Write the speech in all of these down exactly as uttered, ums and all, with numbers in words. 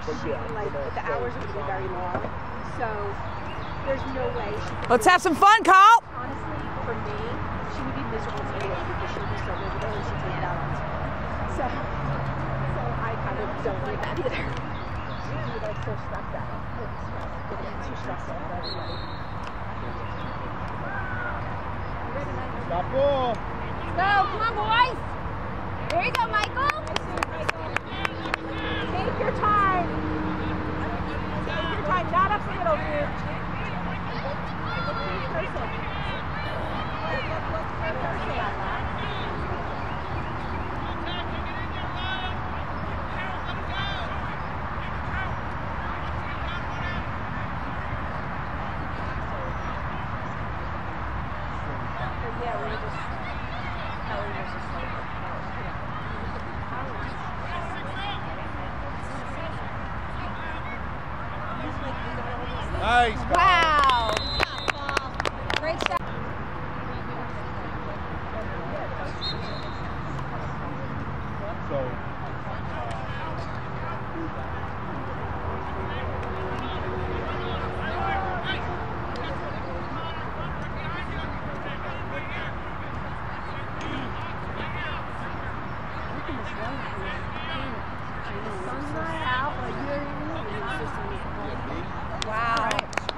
like the hours are going to be very long. So there's no way she could. Let's have some fun, Carl. Honestly, for me, she would be miserable to do it because she would be so miserable and she'd take it out on me. So, so I kind of don't need that either. She'd be like so stressed out. Too stressful for everybody. Stop ball. Go, come on, boys. There you go, Michael. Take your time. Take your time. Not up the middle, dude. Yeah, we were just, Kelly was just like, Nice. Wow. Great shot. So. Wow.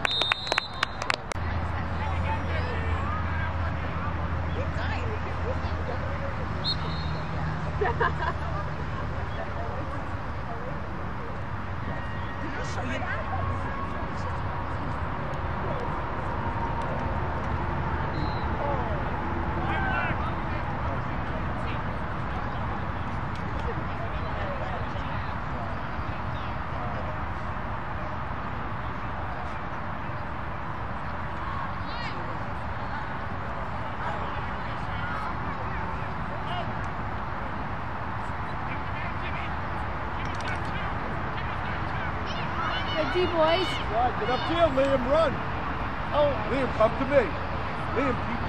D boys. Right, get upfield, Liam, run. Oh, Liam, come to me. Liam, keep.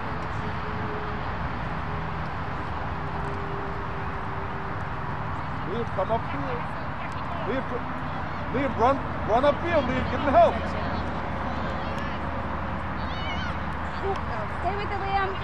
Liam, come upfield. Liam, co- Liam, run, run upfield. Liam, give him help. Stay with the Liam.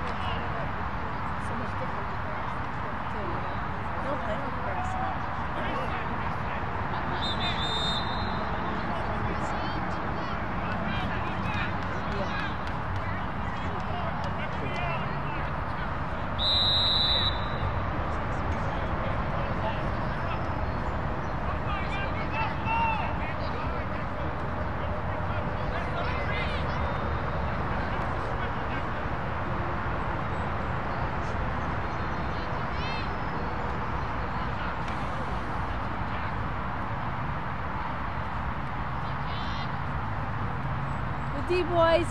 D boys.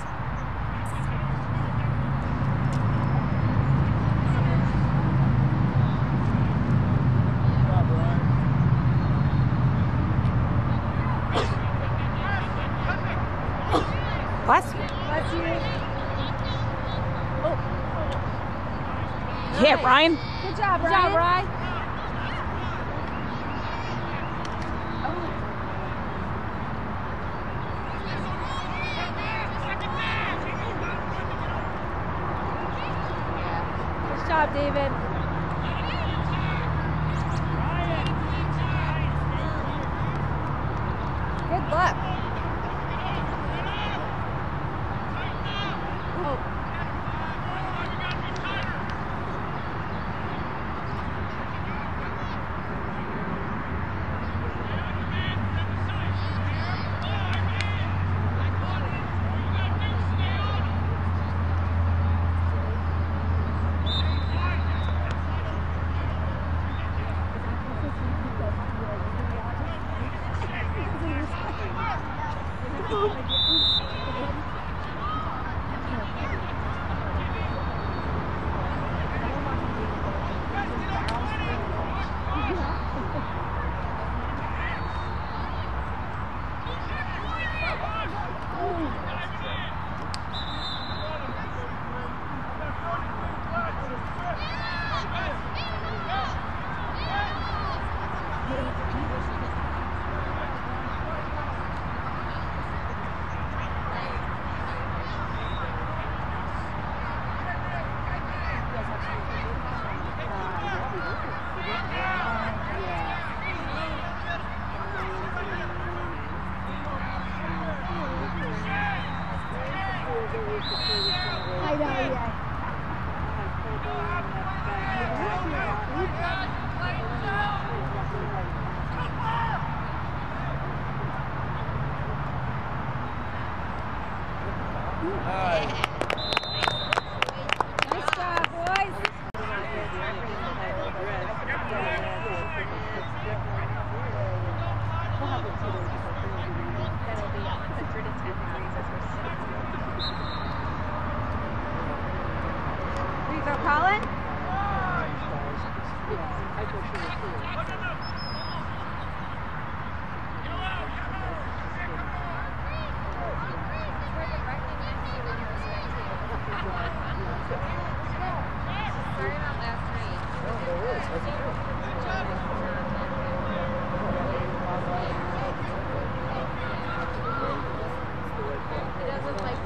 Bless you. Bless you. Yeah, Ryan. Good job, Good Ryan. job, Ryan. Good job, David. Good luck. I know, yeah. Nice job, boys. That'll be one hundred ten degrees as we're sitting. Here you go, Colin. Sorry about last night. It does look like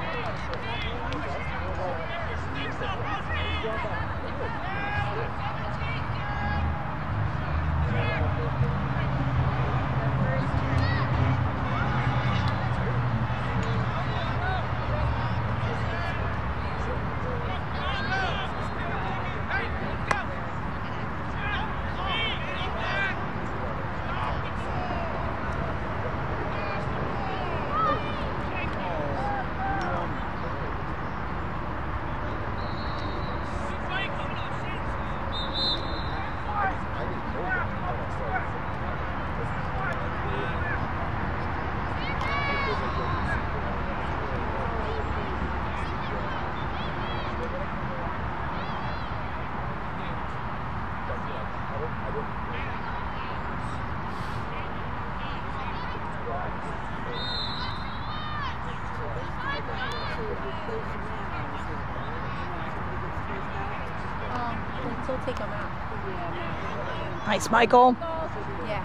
Um, we'll take them out. Nice, Michael. Yeah.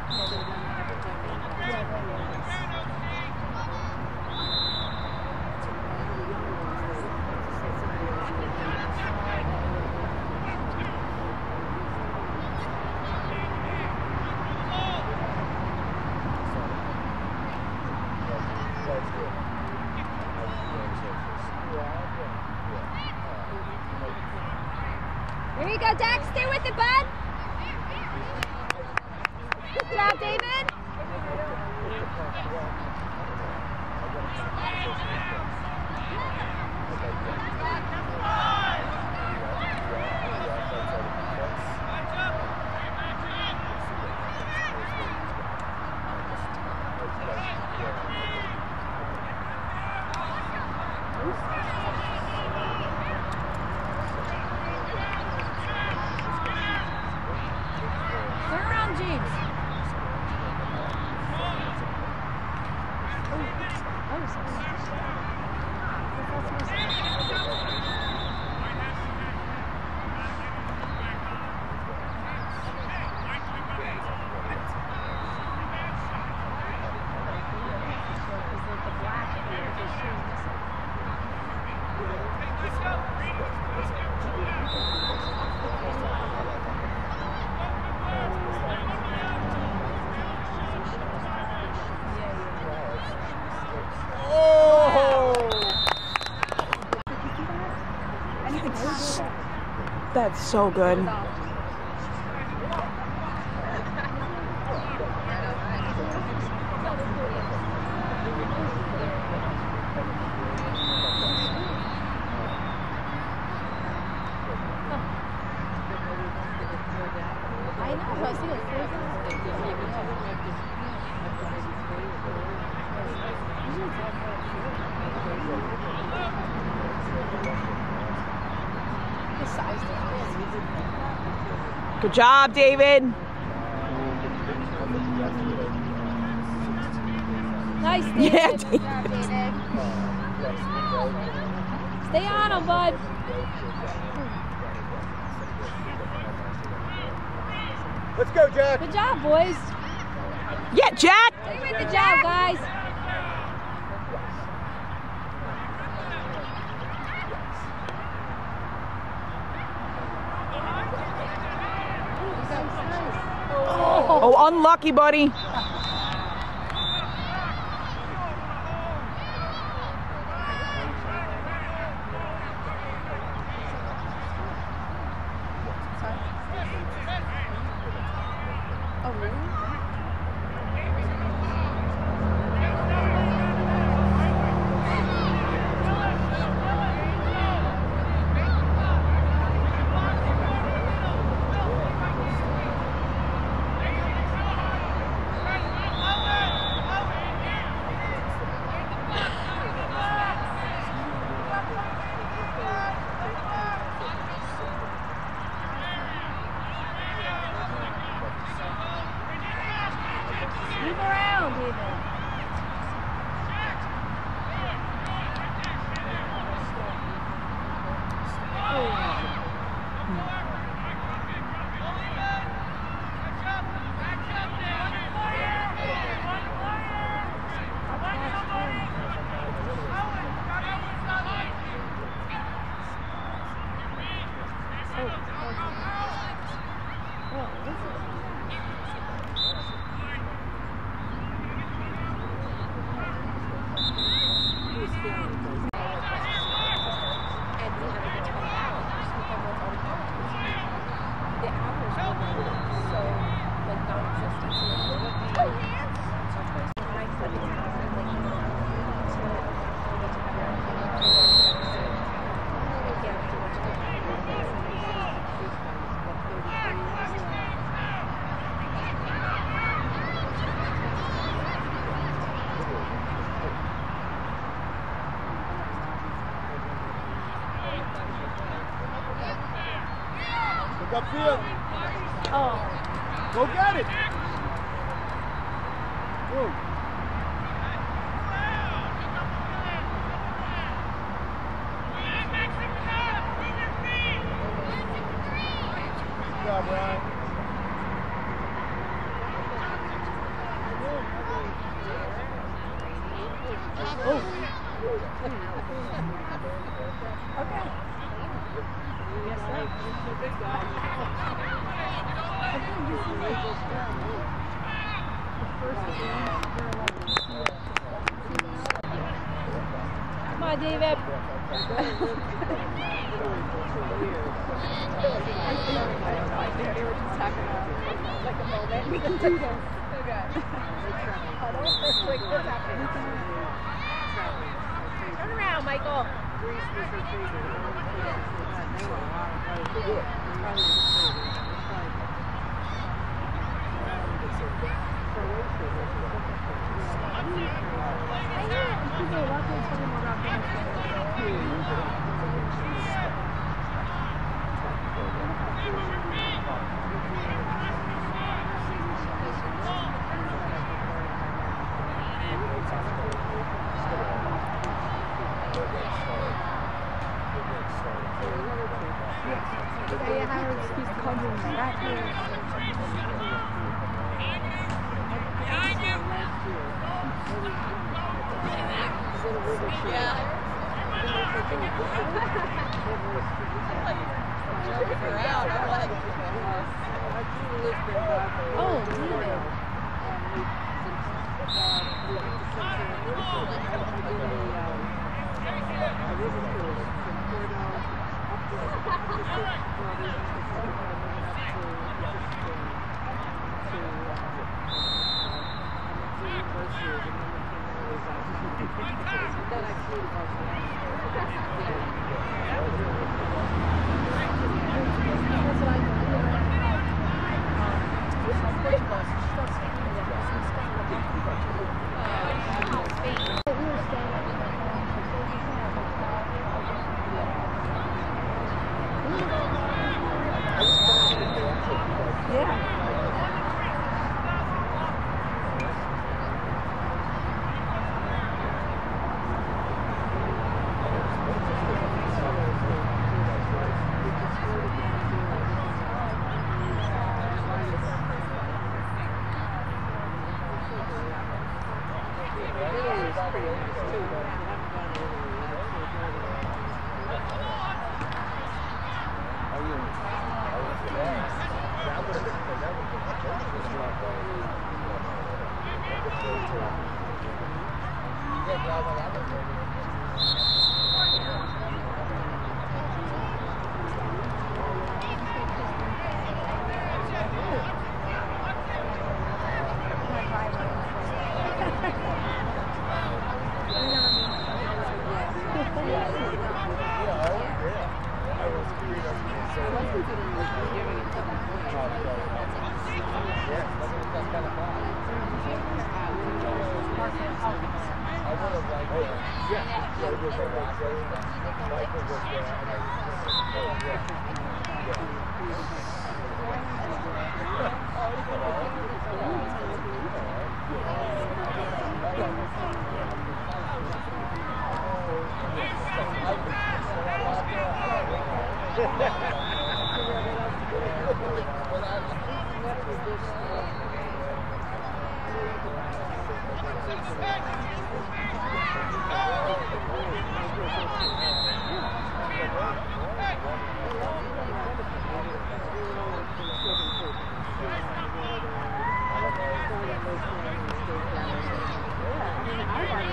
There you go, Dax. Stay with it, bud. Good job, David. Turn around, James. That's so good. I know, so I see it frozen. The size difference. Good job, David. Nice, David. Yeah, Good job, David. Stay on him, bud. Let's go, Jack. Good job, boys. Yeah, Jack. Stay with the job, guys. Oh, unlucky, buddy. Move around, David. Upfield. Oh. Go get it. Move. Good job, Ryan. Oh. Okay. Yes, sir. The big guy. I think this is like the first game where like you see it. Come on, David. I think they were just having a, like a moment. We can do this. Okay. Huddle? It's like, what's happening? Turn around, Michael.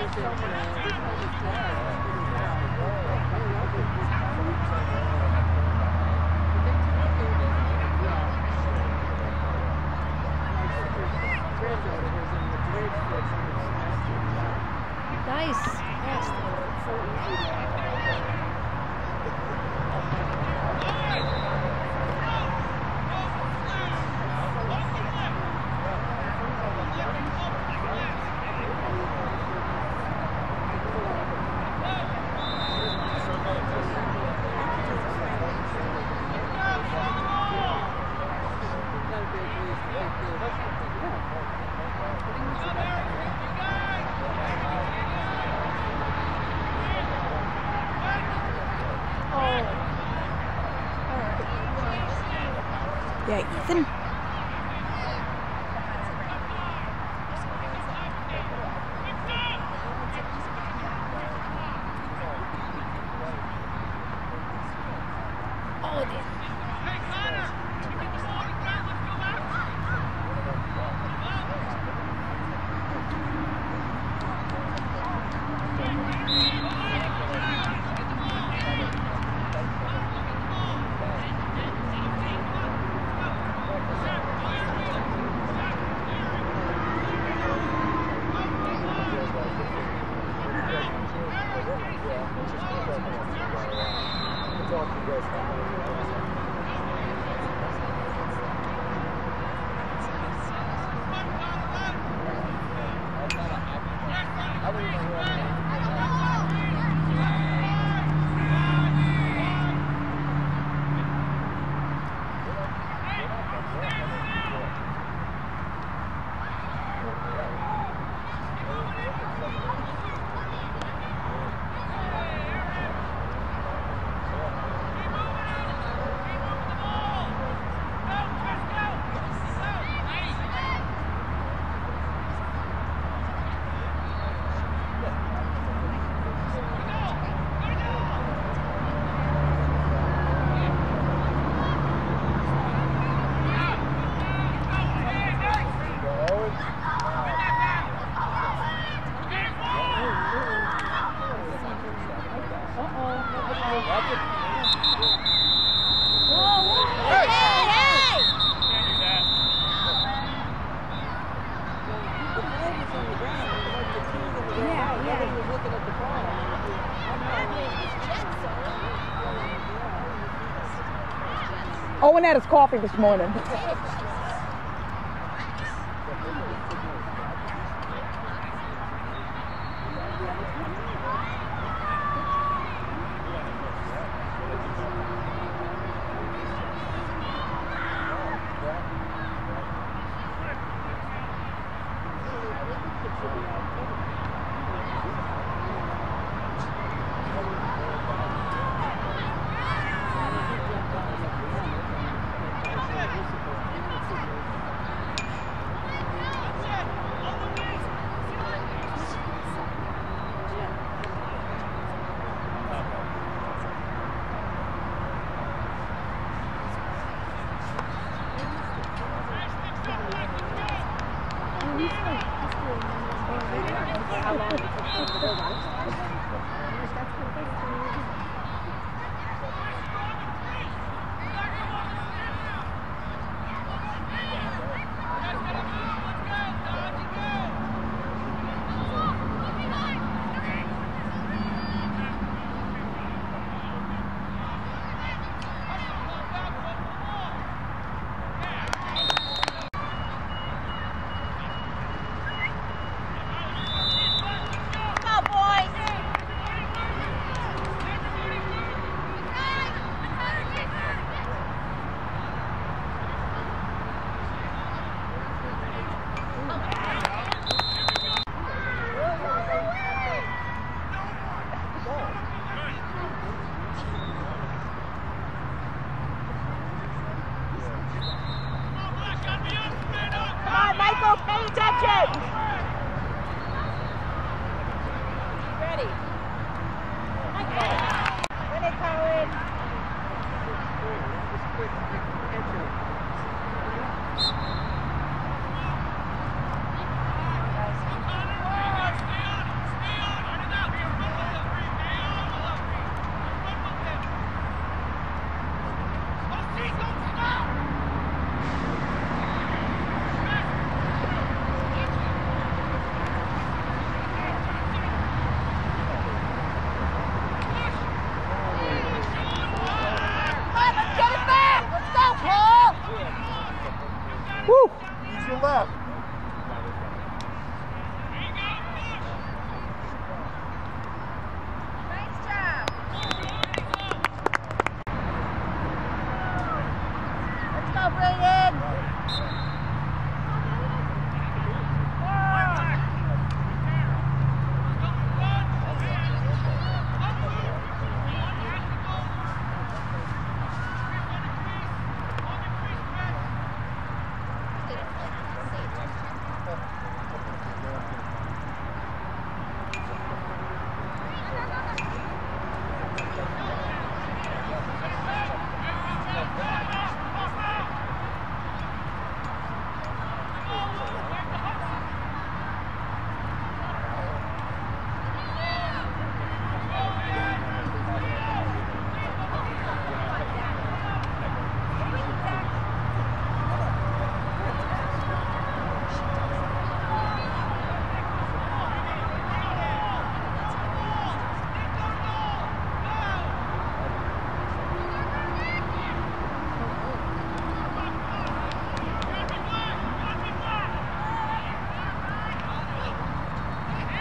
Nice. Yeah, Ethan. Oh, dear. Owen had his coffee this morning.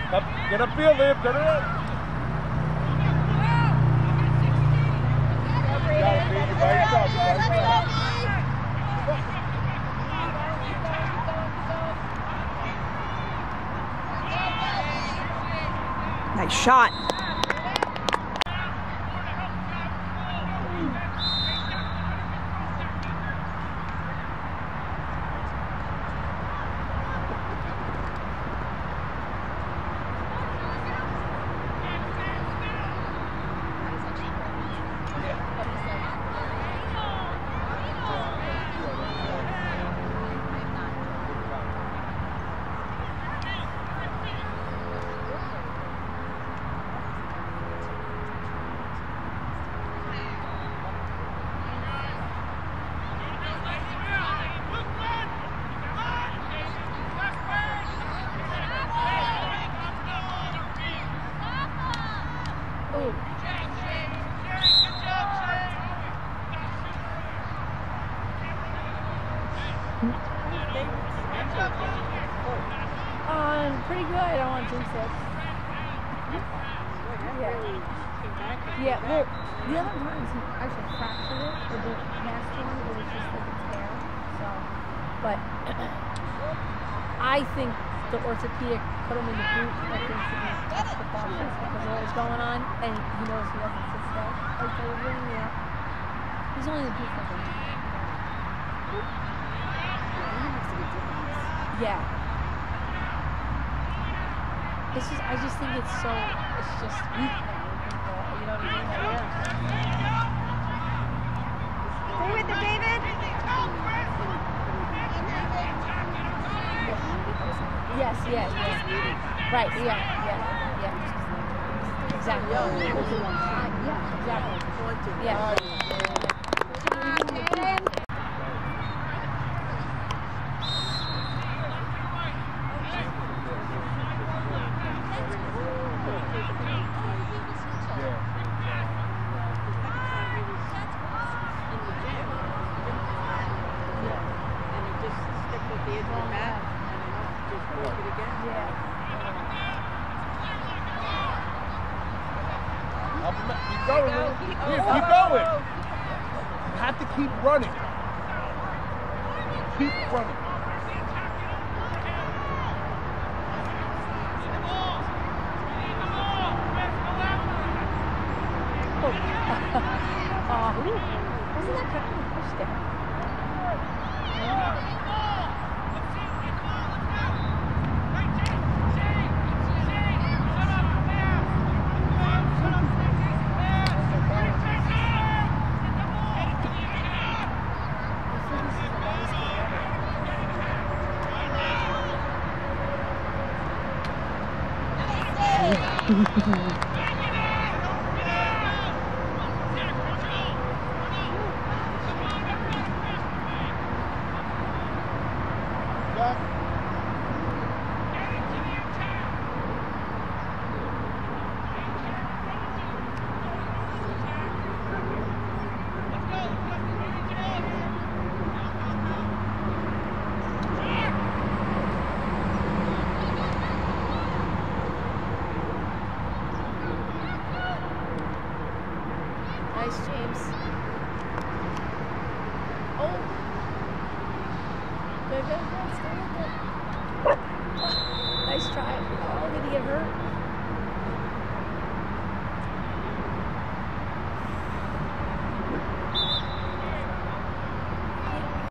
Up, get upfield, Liam. Turn it up. You got it, Pete. You're by yourself. You're by yourself. Nice shot. Um, pretty good. I don't want to jinx it. Yeah. Yeah, well, the other times he actually fractured it, or the last one, it was just like a tear. So, but I think the orthopedic put him in the boot, I think, to be extra cautious because of what was going on, and he knows he doesn't sit still. Like, they were bringing me up. He's only in the boot for a week. Yeah. It's just, I just think it's so, it's just weak now. You know what I mean? Yeah. Stay with it, David. Yes, yes, yes. Right, yeah, yeah, yeah. Exactly. Yeah, exactly. Yeah. Keep going, Liam. Liam, keep going. You have to keep running. Keep running. Oh, wasn't that kind of a push there? Nice, James. Oh. Good, good, good. Stay with it. Nice try. Oh, did he get hurt?